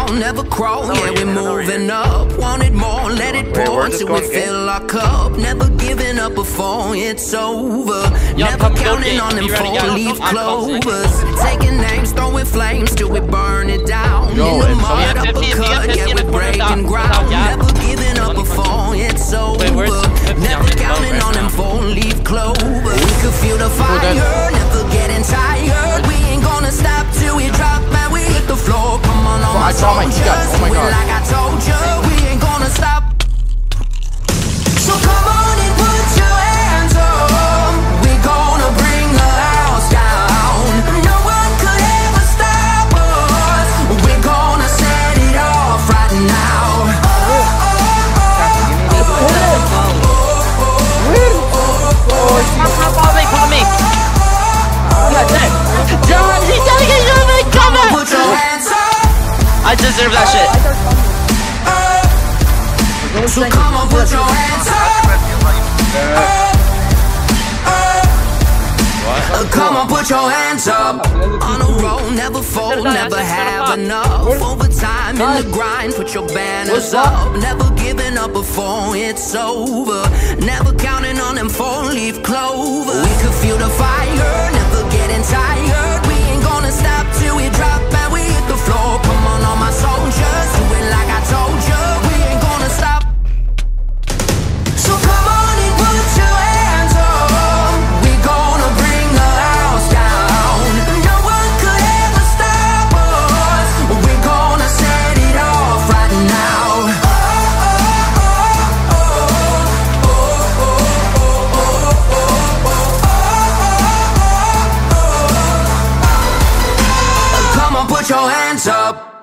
fall, never crawl. Yeah, we're moving up. Wanted more, let it pour until we fill our cup. Never giving up before it's over. Never counting on them four-leaf clovers. Taking names, throwing flames till we burn it down. In the mud, uppercut, yeah, we're breaking ground. Never giving up before it's over. Never counting on them four-leaf clovers. We could feel the fire, never getting tired. We ain't gonna stop till we drop and we hit the floor. Come on, all my soldiers, do it like I told you. We ain't gonna stop. So come on and put your hands up. We gonna bring the house down. No one could ever stop us. We're gonna set it off right now. Follow me. John, he's gotta get you in cover. Put your hands up. I deserve that shit. So come on, put your hands up. Come on, put your hands up. On a roll, never fold, never have enough. Overtime in the grind, put your banners up. Never giving up before it's over. Never counting on them four-leaf clovers. We could feel the fire, never getting tired. We ain't gonna stop till we drop and we hit the floor. Come on, all my soldiers, do it like I told you. We ain't gonna stop. So come on and put your hands up. We gonna bring the house down. No one could ever stop us. We're gonna set it off right now. Come on, put your hands up.